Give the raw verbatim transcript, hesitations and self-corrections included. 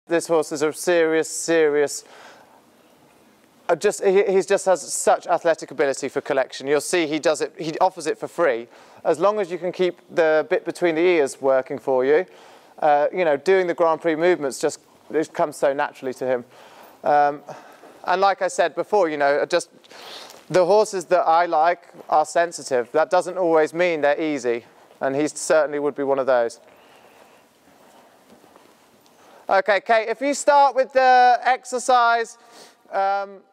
this horse is a serious, serious, uh, just, he he's just has such athletic ability for collection. You'll see he does it, he offers it for free. As long as you can keep the bit between the ears working for you, uh, you know, doing the Grand Prix movements just, it comes so naturally to him. Um, and like I said before, you know, just the horses that I like are sensitive. That doesn't always mean they're easy, and he certainly would be one of those. Okay, Kate, if you start with the exercise, um,